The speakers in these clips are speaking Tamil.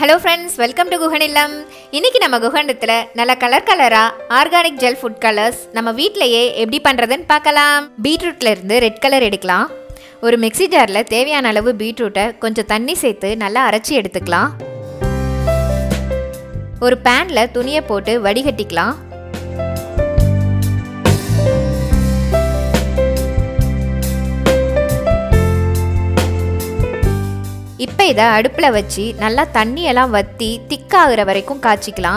Hello friends, welcome to குகனில்லம். இன்னைக்கு நம்ம குகண்டத்துல நல்ல கலரா ஆர்கானிக் ஜெல் ஃபுட் கலர்ஸ் நம்ம வீட்லயே எப்படி பண்றதுன்னு பார்க்கலாம். பீட்ரூட்ல இருந்து ரெட் கலர் எடுக்கலாம். ஒரு மிக்ஸி ஜார்ல தேவையான அளவு பீட்ரூட்டை கொஞ்சம் தண்ணி சேர்த்து நல்லா அரைச்சி எடுத்துக்கலாம். ஒரு பேன்ல துணியை போட்டு வடிகட்டிக்கலாம். இப்போ இதை அடுப்புல வச்சு நல்லா தண்ணி எல்லாம் வத்தி திக்காகிற வரைக்கும் காய்ச்சிக்கலாம்.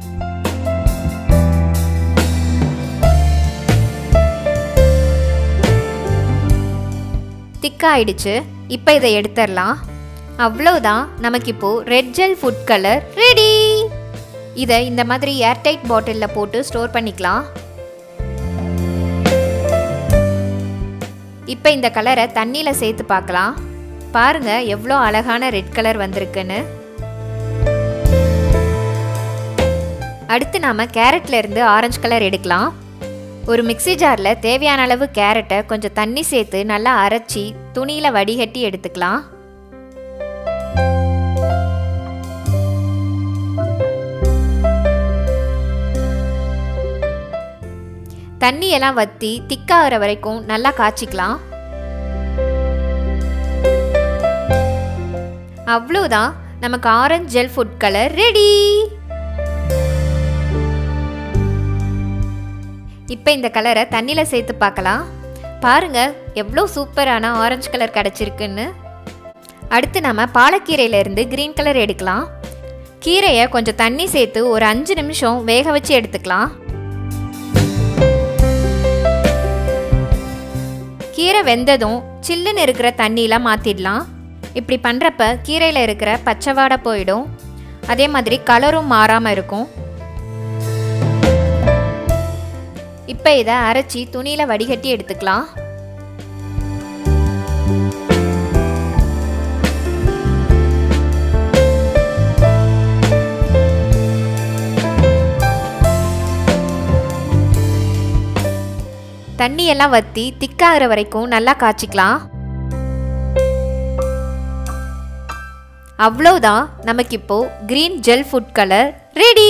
திக்காயிடுச்சு. இப்போ இதை எடுத்துடலாம். அவ்வளவுதான், நமக்கு இப்போ red gel food colour ready. இதை இந்த மாதிரி ஏர்டைட் பாட்டிலில் போட்டு ஸ்டோர் பண்ணிக்கலாம். இப்போ இந்த கலரை தண்ணியில் சேர்த்து பார்க்கலாம். பாருங்க எவ்வளோ அழகான ரெட் கலர் வந்திருக்குன்னு. அடுத்து நாம கேரட்ல இருந்து ஆரஞ்சு கலர் எடுக்கலாம். ஒரு மிக்ஸி ஜார்ல தேவையான அளவு கேரட்டை கொஞ்சம் தண்ணி சேர்த்து நல்லா அரைச்சி துணியில வடிகட்டி எடுத்துக்கலாம். தண்ணி எல்லாம் வத்தி திக்காகிற வரைக்கும் நல்லா காய்ச்சிக்கலாம். அவ்வளவுதான், நமக்கு orange gel food colour ready. இப்போ இந்த கலரை தண்ணியில் சேர்த்து பார்க்கலாம். பாருங்க எவ்வளோ சூப்பரான ஆரஞ்சு கலர் கிடச்சிருக்குன்னு. அடுத்து நம்ம பாலக்கீரையிலேருந்து க்ரீன் கலர் எடுக்கலாம். கீரையை கொஞ்சம் தண்ணி சேர்த்து ஒரு 5 நிமிஷம் வேக வச்சு எடுத்துக்கலாம். கீரை வெந்ததும் சில்லுன்னு இருக்கிற தண்ணியெலாம் மாற்றிடலாம். இப்படி பண்ணுறப்ப கீரையில் இருக்கிற பச்சை வாடை போயிடும். அதே மாதிரி கலரும் மாறாமல் இருக்கும். இப்போ இதை அரைச்சி துணியில் வடிகட்டி எடுத்துக்கலாம். தண்ணியெல்லாம் வற்றி திக்காகிற வரைக்கும் நல்லா காய்ச்சிக்கலாம். அவ்வளவுதான், நமக்கு இப்போ green gel food colour ready.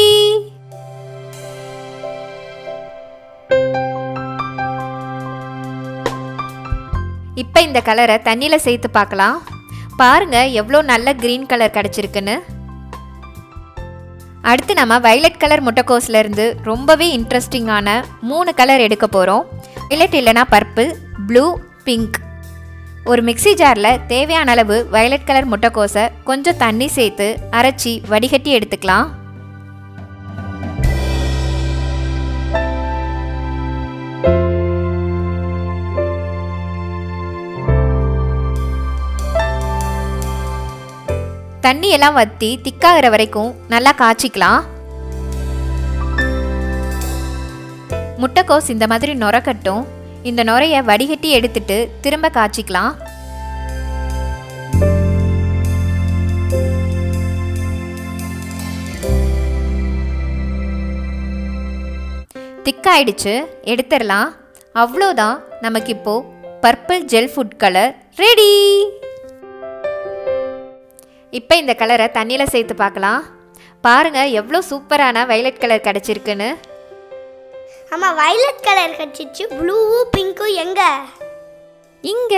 இப்போ இந்த கலரை தண்ணியில் சேர்த்து பார்க்கலாம். பாருங்க எவ்வளோ நல்ல கிரீன் கலர் கிடைச்சிருக்குன்னு. அடுத்து நம்ம வயலட் கலர் முட்டைக்கோஸ்ல இருந்து ரொம்பவே இன்ட்ரெஸ்டிங்கான 3 கலர் எடுக்க போகிறோம். வயலட் இல்லைனா பர்பிள், ப்ளூ, பிங்க். ஒரு மிக்ஸி ஜாரில் தேவையான அளவு வயலட் கலர் முட்டைக்கோஸை கொஞ்சம் தண்ணி சேர்த்து அரைச்சி வடிகட்டி எடுத்துக்கலாம். தண்ணியெல்லாம் வற்றி திக்காகிற வரைக்கும் நல்லா காய்ச்சிக்கலாம். முட்டைக்கோஸ் இந்த மாதிரி நுரக்கட்டும். இந்த நுரையை வடிகட்டி எடுத்துட்டு திரும்ப காய்ச்சிக்கலாம். திக்காயிடுச்சு, எடுத்துடலாம். அவ்வளோதான், நமக்கு இப்போ purple gel food colour ready. இப்போ இந்த கலரை தண்ணியில் சேர்த்து பார்க்கலாம். பாருங்க எவ்வளோ சூப்பரான வயலட் கலர் கிடைச்சிருக்குன்னு. அம்மா, வயலட் கலர் கிடைச்சிச்சு. ப்ளூவும் பிங்க்கும் எங்க? இங்க.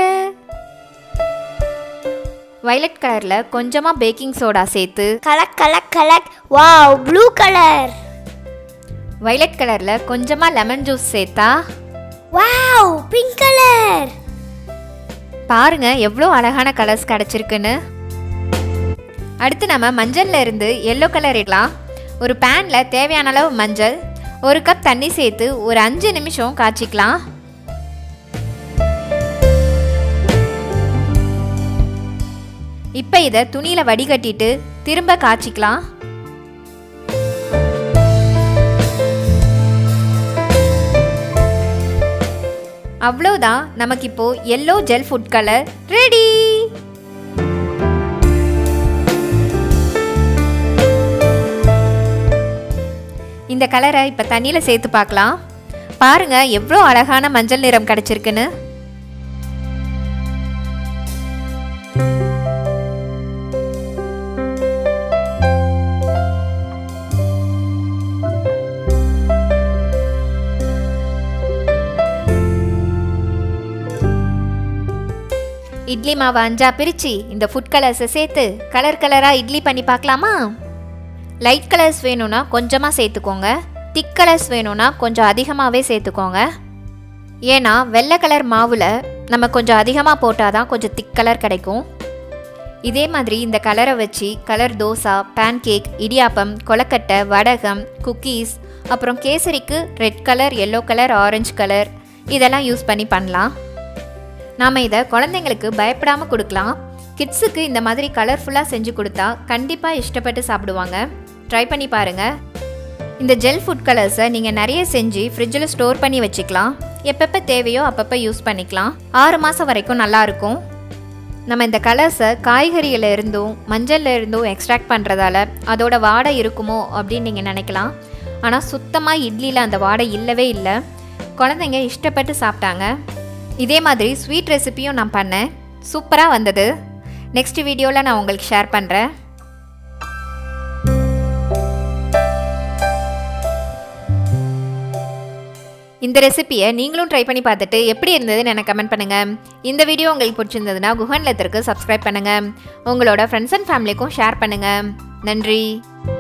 வயலட் கலர்ல கொஞ்சமா பேக்கிங் சோடா சேர்த்து கலக் வாவ், ப்ளூ கலர். வயலட் கலர்ல கொஞ்சமா லெமன் ஜூஸ் சேர்த்தா வாவ், பிங்க் கலர். பாருங்க எவ்வளோ அழகான கலர்ஸ் கிடைச்சிருக்குன்னு. அடுத்து நம்ம மஞ்சள்ல இருந்து எல்லோ கலர் எடுக்கலாம். ஒரு பேன்ல தேவையான அளவு மஞ்சள், 1 கப் தண்ணி சேர்த்து ஒரு 5 நிமிஷம் காய்ச்சிக்கலாம். இப்போ இதை துணியில் வடிகட்டிட்டு திரும்ப காய்ச்சிக்கலாம். அவ்வளோதான், நமக்கு இப்போ yellow gel food colour ready. இந்த கலரை இப்போ தண்ணியில் சேர்த்து பார்க்கலாம். பாருங்க எவ்வளோ அழகான மஞ்சள் நிறம் கிடைச்சிருக்குன்னு. இட்லி மாவை 5ஆ பிரித்து இந்த ஃபுட் கலர்ஸை சேர்த்து கலர் கலராக இட்லி பண்ணி பார்க்கலாமா? லைட் கலர்ஸ் வேணும்னா கொஞ்சமாக சேர்த்துக்கோங்க, திக் கலர்ஸ் வேணும்னா கொஞ்சம் அதிகமாகவே சேர்த்துக்கோங்க. ஏன்னா வெள்ளை கலர் மாவில் நம்ம கொஞ்சம் அதிகமாக போட்டால் தான் கொஞ்சம் திக் கலர் கிடைக்கும். இதே மாதிரி இந்த கலரை வச்சு colour dosa, pancake, idiyappam, kozhukattai, vadagam, cookies, அப்புறம் கேசரிக்கு red colour, yellow colour, orange colour இதெல்லாம் யூஸ் பண்ணி பண்ணலாம். நாம் இதை குழந்தைங்களுக்கு பயப்படாமல் கொடுக்கலாம். கிட்ஸுக்கு இந்த மாதிரி கலர்ஃபுல்லாக செஞ்சு கொடுத்தா கண்டிப்பாக இஷ்டப்பட்டு சாப்பிடுவாங்க. ட்ரை பண்ணி பாருங்கள். இந்த ஜெல் ஃபுட் கலர்ஸை நீங்கள் நிறைய செஞ்சு ஃப்ரிட்ஜில் ஸ்டோர் பண்ணி வச்சுக்கலாம். எப்பப்போ தேவையோ அப்பப்போ யூஸ் பண்ணிக்கலாம். 6 மாதம் வரைக்கும் நல்லாயிருக்கும். நம்ம இந்த கலர்ஸை காய்கறியில் இருந்தும் மஞ்சளில் இருந்தும் எக்ஸ்ட்ராக்ட் பண்ணுறதால அதோட வாடை இருக்குமோ அப்படின்னு நீங்கள் நினைக்கலாம். ஆனால் சுத்தமாக இட்லியில் அந்த வாடை இல்லவே இல்லை. குழந்தைங்க இஷ்டப்பட்டு சாப்பிட்டாங்க. இதே மாதிரி ஸ்வீட் ரெசிப்பியும் நான் பண்ணேன், சூப்பராக வந்தது. நெக்ஸ்ட் வீடியோவில் நான் உங்களுக்கு ஷேர் பண்ணுறேன். இந்த ரெசிபியை நீங்களும் ட்ரை பண்ணி பார்த்துட்டு எப்படி இருந்ததுன்னு எனக்கு கமெண்ட் பண்ணுங்கள். இந்த வீடியோ உங்களுக்கு பிடிச்சிருந்ததுன்னா குஹன் லெத்தருக்கு சப்ஸ்கிரைப் பண்ணுங்கள். உங்களோட ஃப்ரெண்ட்ஸ் அண்ட் ஃபேமிலிக்கும் ஷேர் பண்ணுங்கள். நன்றி.